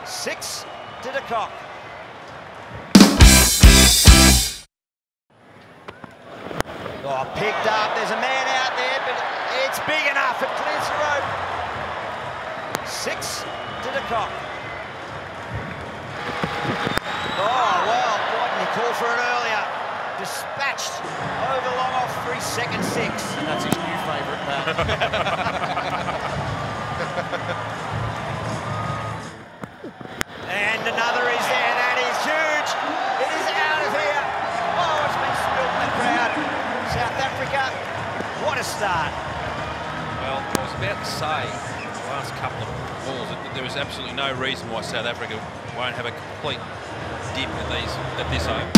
6 to De Kock. Oh, picked up. There's a man out there, but it's big enough. It clears the road. 6 to De Kock. Oh, well, why didn't he call for it earlier? Dispatched over long off 3 second 6. And that's his new favourite bat. And another is there. That is huge. It is out of here. Oh, it's been spilled in the crowd. South Africa, what a start. Well, I was about to say, the last couple of balls, that there was absolutely no reason why South Africa won't have a complete dip at this over.